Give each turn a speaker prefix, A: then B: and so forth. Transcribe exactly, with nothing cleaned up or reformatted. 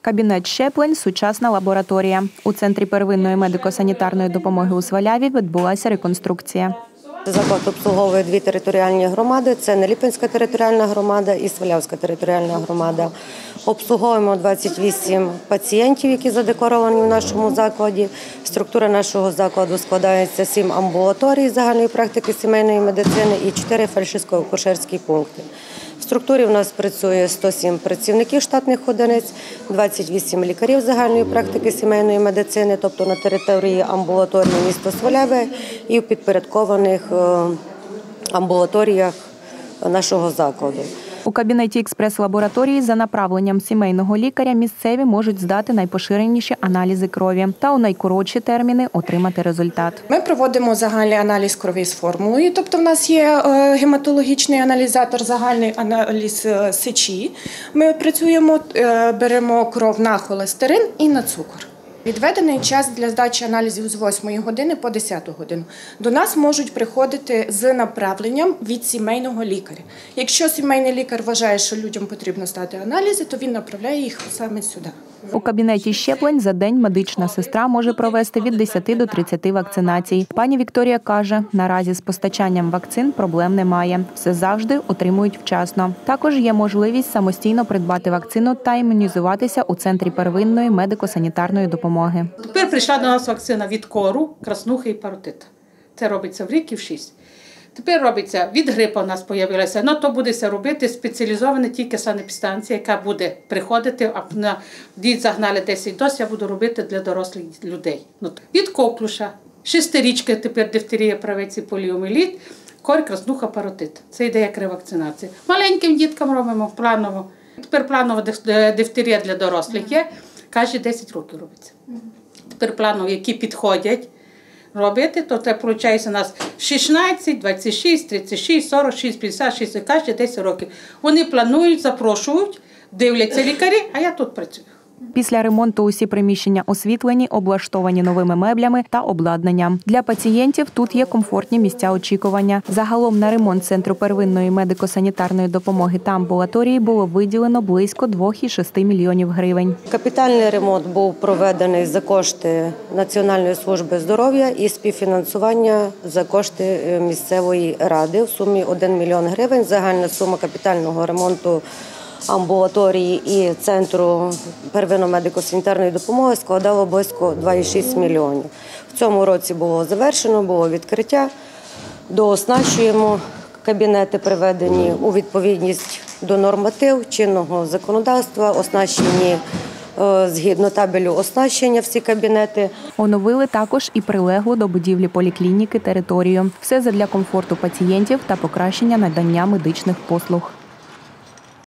A: Кабінет щеплень – сучасна лабораторія. У Центрі первинної медико-санітарної допомоги у Сваляві відбулася реконструкція.
B: Заклад обслуговує дві територіальні громади – це Неліпинська територіальна громада і Свалявська територіальна громада. Обслуговуємо двадцять вісім пацієнтів, які задекларовані в нашому закладі. Структура нашого закладу складається з сім амбулаторій загальної практики сімейної медицини і чотири фельдшерсько-акушерські пункти. В структурі у нас працює сто сім працівників штатних одиниць, двадцять вісім лікарів загальної практики сімейної медицини, тобто на території амбулаторії міста Сваляве і в підпорядкованих амбулаторіях нашого закладу.
A: У кабінеті експрес-лабораторії за направленням сімейного лікаря місцеві можуть здати найпоширеніші аналізи крові та у найкоротші терміни отримати результат.
C: Ми проводимо загальний аналіз крові з формулою, тобто в нас є гематологічний аналізатор, загальний аналіз сечі. Ми працюємо, беремо кров на холестерин і на цукор. Відведений час для здачі аналізів з восьмої години по десяту годину. До нас можуть приходити з направленням від сімейного лікаря. Якщо сімейний лікар вважає, що людям потрібно здати аналізи, то він направляє їх саме сюди.
A: У кабінеті щеплень за день медична сестра може провести від десяти до тридцяти вакцинацій. Пані Вікторія каже, наразі з постачанням вакцин проблем немає. Все завжди отримують вчасно. Також є можливість самостійно придбати вакцину та імунізуватися у Центрі первинної медико-санітарної допомоги.
D: Тепер прийшла до нас вакцина від кору, краснухи і паротита. Це робиться в рік і в шість. Тепер робиться від грипу у нас з'явилася, але то буде робити спеціалізована тільки санепідстанція, яка буде приходити, а на дід загнали десять доз, я буду робити для дорослих людей. Від коклюша, шестирічки тепер дифтерія, правець і поліомієліт, кор, краснуха, паротит. Це йде як ревакцинація. Маленьким діткам робимо планово. Тепер планова дифтерія для дорослих є, каже десять років робиться. Тепер планово, які підходять робити, то це виходить у нас шістнадцять, двадцять шість, тридцять шість, сорок шість, п'ятдесят шість, каже десять років. Вони планують, запрошують, дивляться лікарі, а я тут працюю.
A: Після ремонту усі приміщення освітлені, облаштовані новими меблями та обладнанням. Для пацієнтів тут є комфортні місця очікування. Загалом на ремонт Центру первинної медико-санітарної допомоги та амбулаторії було виділено близько двох цілих шести мільйонів гривень.
B: Капітальний ремонт був проведений за кошти Національної служби здоров'я і співфінансування за кошти місцевої ради в сумі один мільйон гривень. Загальна сума капітального ремонту амбулаторії і Центру первинної медико-санітарної допомоги складало близько два цілих шість мільйонів. В цьому році було завершено, було відкриття. Дооснащуємо кабінети, приведені у відповідність до норматив чинного законодавства, оснащені згідно табелю оснащення всі кабінети.
A: Оновили також і прилеглу до будівлі поліклініки територію. Все задля комфорту пацієнтів та покращення надання медичних послуг.